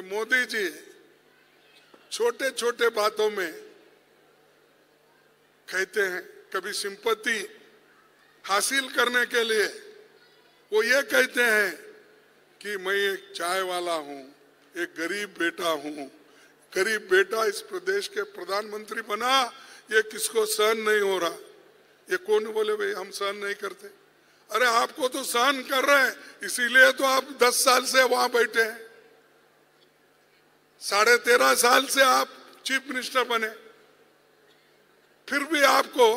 मोदी जी छोटे छोटे बातों में कहते हैं, कभी सिंपैथी हासिल करने के लिए वो ये कहते हैं कि मैं एक चाय वाला हूं, एक गरीब बेटा हूं, गरीब बेटा इस प्रदेश के प्रधानमंत्री बना, ये किसको सहन नहीं हो रहा। ये कौन बोले भाई हम सहन नहीं करते? अरे आपको तो सहन कर रहे हैं, इसीलिए तो आप 10 साल से वहां बैठे हैं, 13.5 साल से आप चीफ मिनिस्टर बने, फिर भी आपको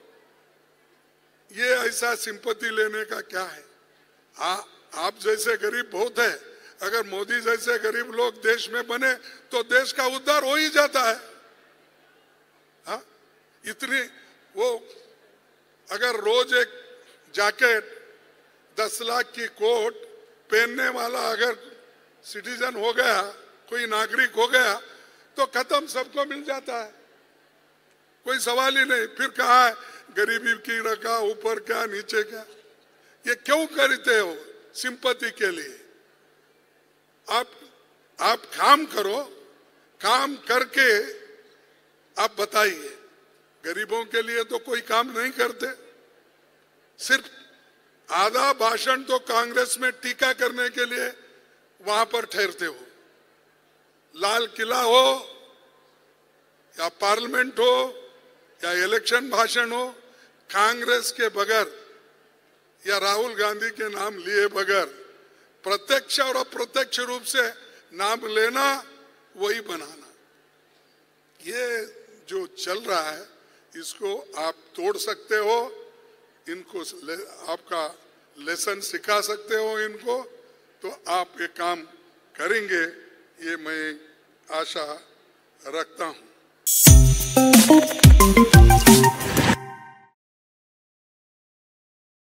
ये ऐसा सिंपैथी लेने का क्या है? आप जैसे गरीब बहुत है, अगर मोदी जैसे गरीब लोग देश में बने तो देश का उद्धार हो ही जाता है। हाँ, इतनी वो अगर रोज एक जैकेट 10 लाख की कोट पहनने वाला अगर सिटीजन हो गया, कोई नागरिक हो गया, तो खत्म, सबको मिल जाता है, कोई सवाल ही नहीं। फिर कहा है गरीबी की रखा, ऊपर क्या नीचे क्या? ये क्यों करते हो? सिंपैथी के लिए। आप काम करो, काम करके आप बताइए। गरीबों के लिए तो कोई काम नहीं करते, सिर्फ आधा भाषण तो कांग्रेस में टीका करने के लिए वहां पर ठहरते हो। लाल किला हो या पार्लियामेंट हो या इलेक्शन भाषण हो, कांग्रेस के बगैर या राहुल गांधी के नाम लिए बगैर प्रत्यक्ष और अप्रत्यक्ष रूप से नाम लेना, वही बनाना, ये जो चल रहा है इसको आप तोड़ सकते हो, इनको आपका लेसन सिखा सकते हो इनको, तो आप ये काम करेंगे, ये मैं आशा रखता हूं।